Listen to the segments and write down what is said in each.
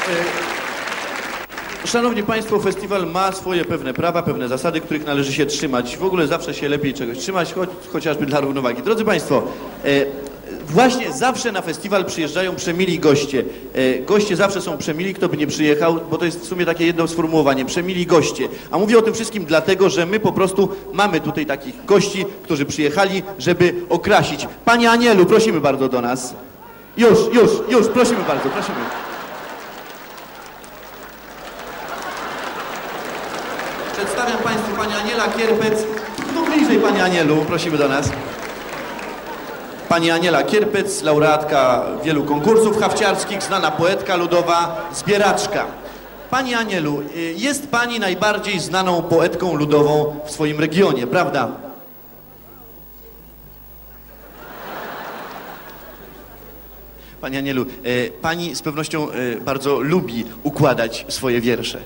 Szanowni Państwo, festiwal ma swoje pewne prawa, pewne zasady, których należy się trzymać. W ogóle zawsze się lepiej czegoś trzymać, chociażby dla równowagi. Drodzy Państwo, właśnie zawsze na festiwal przyjeżdżają przemili goście. Goście zawsze są przemili, kto by nie przyjechał, bo to jest w sumie takie jedno sformułowanie, przemili goście. A mówię o tym wszystkim dlatego, że my po prostu mamy tutaj takich gości, którzy przyjechali, żeby okrasić. Panie Anielu, prosimy bardzo do nas. Już, prosimy bardzo, prosimy. Przedstawiam Państwu Pani Aniela Kierpec. Tu bliżej Pani Anielu, prosimy do nas. Pani Aniela Kierpec, laureatka wielu konkursów hafciarskich, znana poetka ludowa, zbieraczka. Pani Anielu, jest Pani najbardziej znaną poetką ludową w swoim regionie, prawda? Pani Anielu, Pani z pewnością bardzo lubi układać swoje wiersze.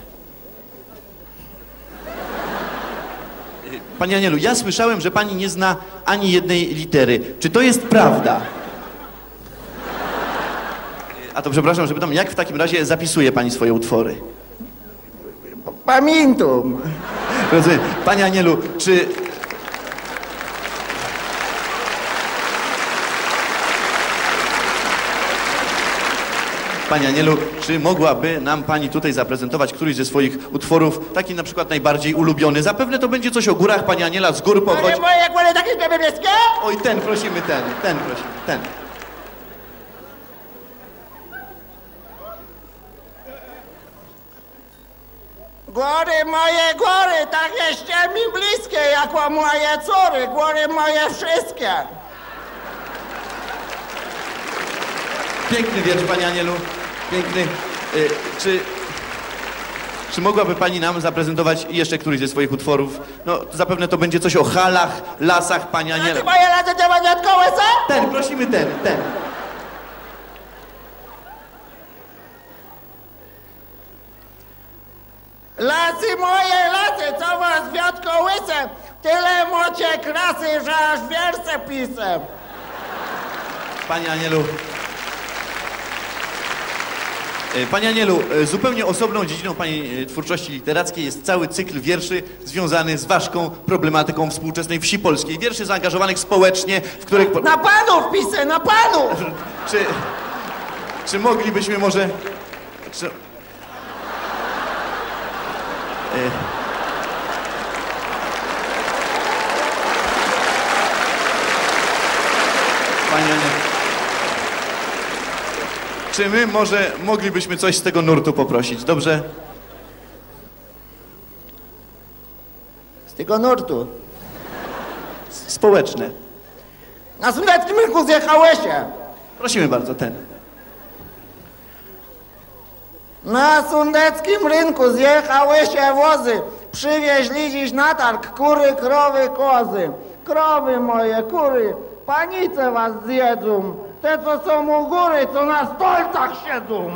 Pani Anielu, ja słyszałem, że Pani nie zna ani jednej litery. Czy to jest prawda? A to przepraszam, że pytam, jak w takim razie zapisuje Pani swoje utwory? Pamiętam. Rozumiem. Pani Anielu, czy... Pani Anielu, czy mogłaby nam Pani tutaj zaprezentować któryś ze swoich utworów, taki na przykład najbardziej ulubiony? Zapewne to będzie coś o górach, Pani Aniela, z gór pochodzi. Ale moje góry takie niebieskie? Oj, ten prosimy, ten prosimy, ten. Góry moje góry, tak jeszcze mi bliskie, jako moje córy, góry moje wszystkie. Piękny wiersz, Pani Anielu, piękny. Czy mogłaby Pani nam zaprezentować jeszcze któryś ze swoich utworów? No, zapewne to będzie coś o halach, lasach, Pani Anielu. A ty moje lasy te maniatkowe są? Ten, prosimy, ten. Lasy moje lasy, co was wiatko łyse, tyle mocie krasy, że aż wiersze pisem. Pani Anielu. Pani Anielu, zupełnie osobną dziedziną Pani twórczości literackiej jest cały cykl wierszy związany z ważką problematyką współczesnej wsi polskiej. Wierszy zaangażowanych społecznie, w których... Na panów pisę, na panów! Czy moglibyśmy może... Pani Anielu, czy my może moglibyśmy coś z tego nurtu poprosić, dobrze? Z tego nurtu. Społeczne. Na słonecznym rynku zjechałeś się. Prosimy bardzo, ten. Na sądeckim rynku zjechały się wozy. Przywieźli dziś na targ kury, krowy, kozy. Krowy moje, kury, panice was zjedzą. Te, co są u góry, co na stolcach siedzą.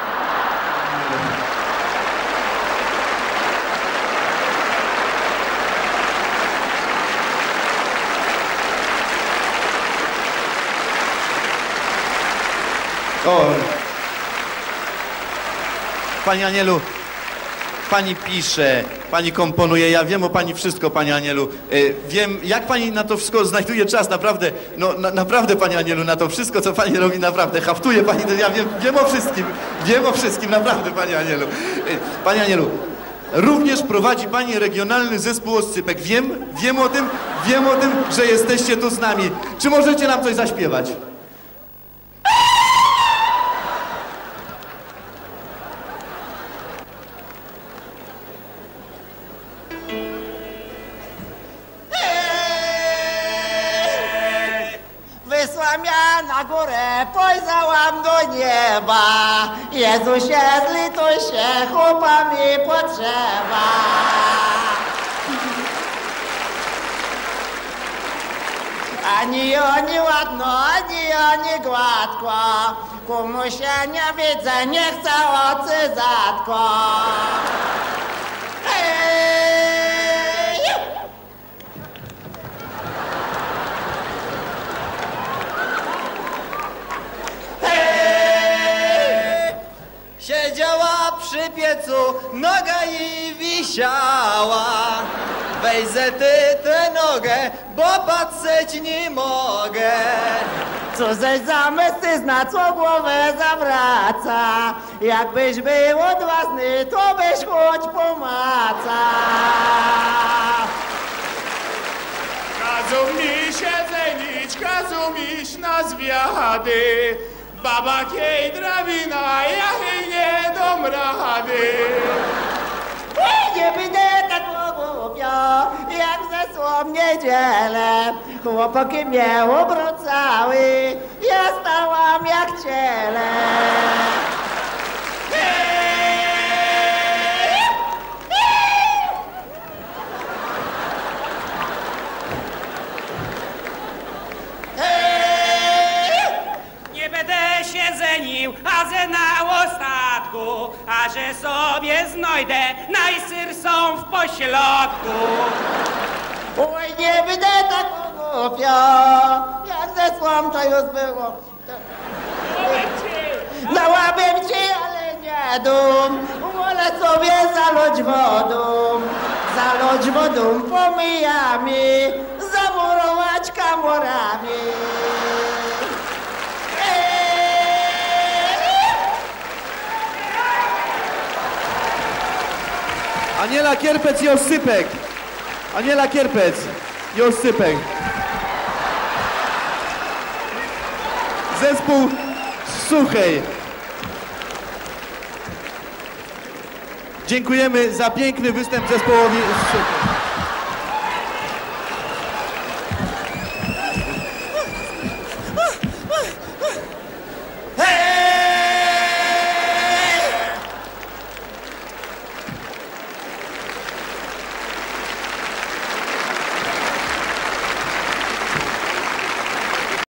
O. Pani Anielu, Pani pisze, Pani komponuje, ja wiem o Pani wszystko, Pani Anielu. Wiem, jak Pani na to wszystko znajduje czas, naprawdę, no naprawdę, Pani Anielu, na to wszystko, co Pani robi, naprawdę, haftuje Pani, ja wiem o wszystkim, naprawdę, Pani Anielu. Pani Anielu, również prowadzi Pani regionalny zespół oscypek. Wiem o tym, że jesteście tu z nami. Czy możecie nam coś zaśpiewać? Wysłam ja na górę, pojrzałam do nieba. Jezusie, zlituj się, chłopa mi potrzeba. Ani oni ładno, ani oni gładko. Komu się nie widzę, nie chcę ocy zatko. Siedział przy piecu noga jej wisiała. Weź ze ty tę nogę, bo patrzeć nie mogę. Co żeś za mężczyzna, co głowę zawraca? Jakbyś był odważny, to byś choć pomacał. Kazał mi się zenić, kazał mi iść na zwiady. Baba kiej drabina, ja jej nie dam rady. Nie będę tak głupio, jak zeszło w niedzielę. Chłopaki mnie obrócały, ja stałam jak ciele. Nie będę się zenił, a ze na ostatku, a że sobie znajdę, najsyr są w pośrodku. Oj, nie będę tak głupio, jak zesłam to już było. Dałabym ci, ale nie dum, wolę sobie zalać wodą. Zalać wodą pomijami, zamurować kamorami. Aniela Kierpec i Oscypek. Aniela Kierpec i Oscypek. Zespół Suchej. Dziękujemy za piękny występ zespołowi Suchej.